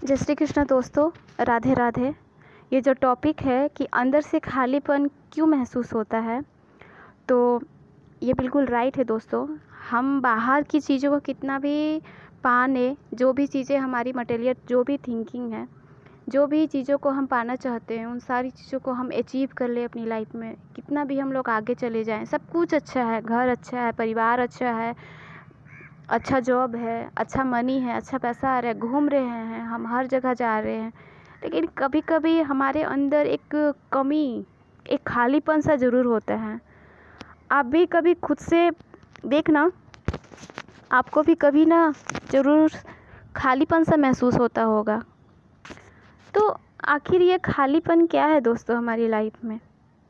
जय श्री कृष्ण दोस्तों, राधे राधे। ये जो टॉपिक है कि अंदर से खालीपन क्यों महसूस होता है, तो ये बिल्कुल राइट है दोस्तों। हम बाहर की चीज़ों को कितना भी पाने, जो भी चीज़ें हमारी मटेरियल, जो भी थिंकिंग है, जो भी चीज़ों को हम पाना चाहते हैं, उन सारी चीज़ों को हम अचीव कर ले अपनी लाइफ में, कितना भी हम लोग आगे चले जाएं, सब कुछ अच्छा है, घर अच्छा है, परिवार अच्छा है, अच्छा जॉब है, अच्छा मनी है, अच्छा पैसा आ रहा है, घूम रहे हैं, हम हर जगह जा रहे हैं, लेकिन कभी कभी हमारे अंदर एक कमी, एक खालीपन सा ज़रूर होता है। आप भी कभी खुद से देखना, आपको भी कभी ना ज़रूर खालीपन सा महसूस होता होगा। तो आखिर ये खालीपन क्या है दोस्तों हमारी लाइफ में?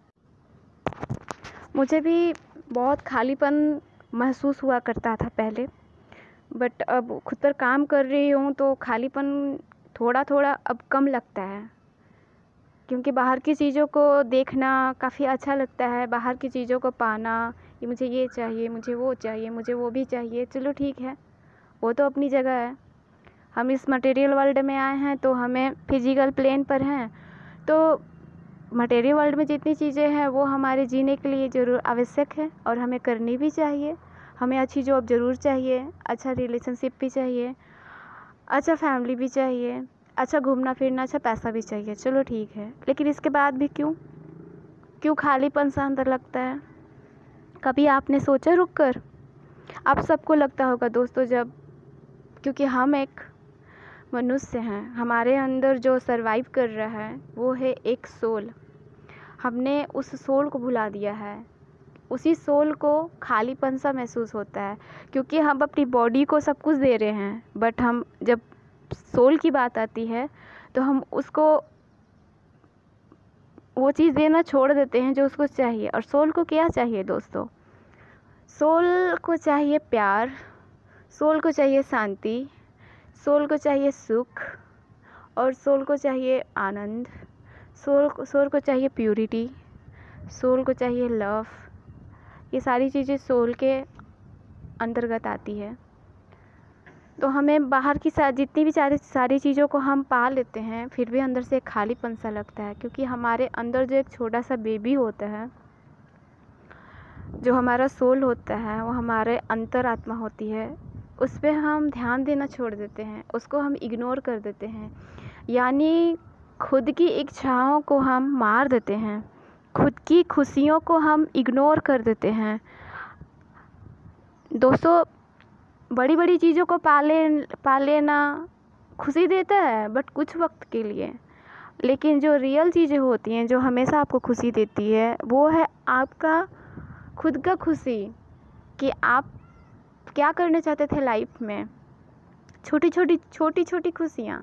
मुझे भी बहुत खालीपन महसूस हुआ करता था पहले, बट अब खुद पर काम कर रही हूँ तो खालीपन थोड़ा थोड़ा अब कम लगता है, क्योंकि बाहर की चीज़ों को देखना काफ़ी अच्छा लगता है, बाहर की चीज़ों को पाना कि मुझे ये चाहिए, मुझे वो चाहिए, मुझे वो भी चाहिए। चलो ठीक है, वो तो अपनी जगह है। हम इस मटेरियल वर्ल्ड में आए हैं तो हमें फिजिकल प्लेन पर हैं, तो मटेरियल वर्ल्ड में जितनी चीज़ें हैं वो हमारे जीने के लिए ज़रूर आवश्यक है और हमें करनी भी चाहिए। हमें अच्छी जॉब ज़रूर चाहिए, अच्छा रिलेशनशिप भी चाहिए, अच्छा फैमिली भी चाहिए, अच्छा घूमना फिरना, अच्छा पैसा भी चाहिए। चलो ठीक है, लेकिन इसके बाद भी क्यों खालीपन सा अंदर लगता है? कभी आपने सोचा रुक कर? आप सबको लगता होगा दोस्तों, जब क्योंकि हम एक मनुष्य हैं, हमारे अंदर जो सरवाइव कर रहा है वो है एक सोल। हमने उस सोल को भुला दिया है, उसी सोल को खालीपन सा महसूस होता है, क्योंकि हम अपनी बॉडी को सब कुछ दे रहे हैं, बट हम जब सोल की बात आती है तो हम उसको वो चीज़ देना छोड़ देते हैं जो उसको चाहिए। और सोल को क्या चाहिए दोस्तों? सोल को चाहिए प्यार, सोल को चाहिए शांति, सोल को चाहिए सुख, और सोल को चाहिए आनंद, सोल को चाहिए प्यूरिटी, सोल को चाहिए लव। ये सारी चीज़ें सोल के अंतर्गत आती है। तो हमें बाहर की जितनी भी सारी चीज़ों को हम पा लेते हैं, फिर भी अंदर से एक खालीपन सा लगता है, क्योंकि हमारे अंदर जो एक छोटा सा बेबी होता है, जो हमारा सोल होता है, वो हमारे अंतरात्मा होती है, उस पर हम ध्यान देना छोड़ देते हैं, उसको हम इग्नोर कर देते हैं, यानी खुद की इच्छाओं को हम मार देते हैं, खुद की खुशियों को हम इग्नोर कर देते हैं। दोस्तों, बड़ी बड़ी चीज़ों को पा लेना खुशी देता है, बट कुछ वक्त के लिए, लेकिन जो रियल चीज़ें होती हैं, जो हमेशा आपको खुशी देती है, वो है आपका खुद का खुशी, कि आप क्या करना चाहते थे लाइफ में। छोटी छोटी खुशियाँ,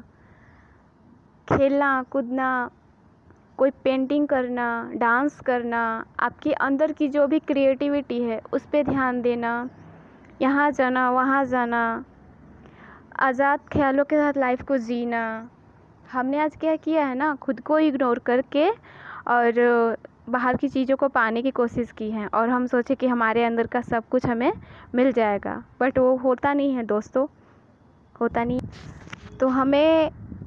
खेलना कूदना, कोई पेंटिंग करना, डांस करना, आपके अंदर की जो भी क्रिएटिविटी है उस पर ध्यान देना, यहाँ जाना वहाँ जाना, आज़ाद ख्यालों के साथ लाइफ को जीना। हमने आज क्या किया है ना, खुद को इग्नोर करके और बाहर की चीज़ों को पाने की कोशिश की है, और हम सोचे कि हमारे अंदर का सब कुछ हमें मिल जाएगा, बट वो होता नहीं है दोस्तों, होता नहीं। तो हमें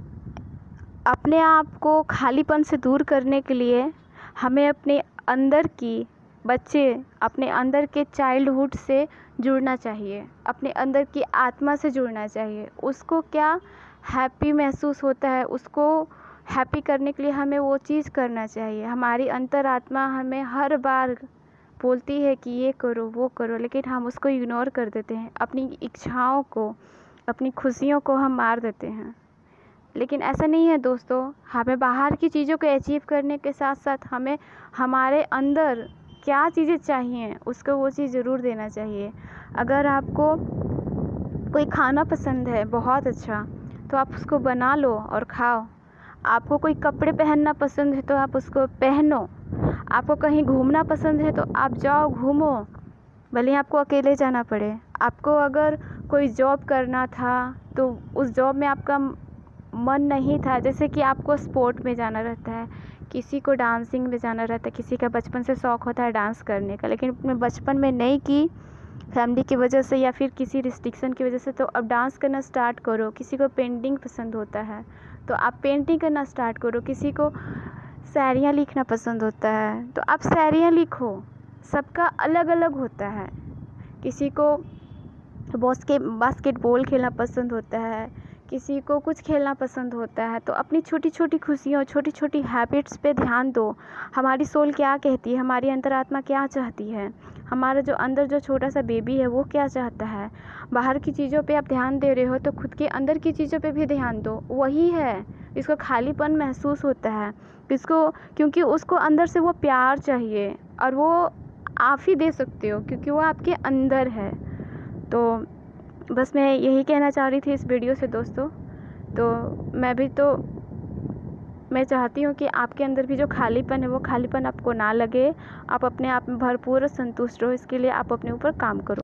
अपने आप को खालीपन से दूर करने के लिए हमें अपने अंदर की अपने अंदर के चाइल्डहुड से जुड़ना चाहिए, अपने अंदर की आत्मा से जुड़ना चाहिए। उसको क्या हैप्पी महसूस होता है, उसको हैप्पी करने के लिए हमें वो चीज़ करना चाहिए। हमारी अंतरात्मा हमें हर बार बोलती है कि ये करो वो करो, लेकिन हम उसको इग्नोर कर देते हैं, अपनी इच्छाओं को, अपनी खुशियों को हम मार देते हैं। लेकिन ऐसा नहीं है दोस्तों, हमें बाहर की चीज़ों को अचीव करने के साथ साथ हमें हमारे अंदर क्या चीज़ें चाहिए उसको वो चीज़ ज़रूर देना चाहिए। अगर आपको कोई खाना पसंद है बहुत अच्छा, तो आप उसको बना लो और खाओ। आपको कोई कपड़े पहनना पसंद है तो आप उसको पहनो। आपको कहीं घूमना पसंद है तो आप जाओ घूमो, भले ही आपको अकेले जाना पड़े। आपको अगर कोई जॉब करना था तो उस जॉब में आपका मन नहीं था, जैसे कि आपको स्पोर्ट में जाना रहता है, किसी को डांसिंग में जाना रहता है, किसी का बचपन से शौक़ होता है डांस करने का, लेकिन अपने बचपन में नहीं की फैमिली की वजह से या फिर किसी रिस्ट्रिक्शन की वजह से, तो अब डांस करना स्टार्ट करो। किसी को पेंटिंग पसंद होता है तो आप पेंटिंग करना स्टार्ट करो। किसी को शायरियाँ लिखना पसंद होता है तो आप शायरियाँ लिखो। सबका अलग अलग होता है। किसी को बास्केटबॉल खेलना पसंद होता है, किसी को कुछ खेलना पसंद होता है। तो अपनी छोटी छोटी खुशियों, छोटी छोटी हैबिट्स पे ध्यान दो। हमारी सोल क्या कहती है, हमारी अंतरात्मा क्या चाहती है, हमारा जो अंदर जो छोटा सा बेबी है वो क्या चाहता है। बाहर की चीज़ों पे आप ध्यान दे रहे हो तो खुद के अंदर की चीज़ों पे भी ध्यान दो। वही है इसको खालीपन महसूस होता है इसको, क्योंकि उसको अंदर से वो प्यार चाहिए और वो आप ही दे सकते हो क्योंकि वो आपके अंदर है। तो बस मैं यही कहना चाह रही थी इस वीडियो से दोस्तों। तो मैं चाहती हूँ कि आपके अंदर भी जो खालीपन है वो खालीपन आपको ना लगे। आप अपने आप में भरपूर और संतुष्ट रहो। इसके लिए आप अपने ऊपर काम करो।